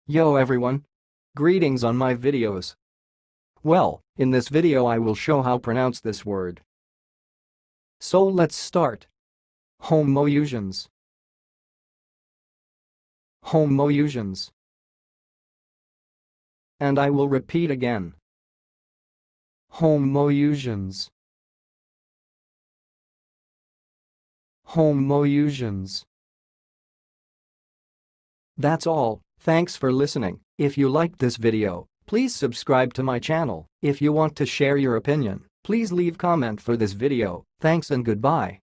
Yo everyone! Greetings on my videos. Well, in this video I will show how pronounce this word. So let's start. Homoeusians. Homoeusians. And I will repeat again. Homoeusians. Homoeusians. That's all. Thanks for listening. If you liked this video, please subscribe to my channel. If you want to share your opinion, please leave comment for this video. Thanks and goodbye.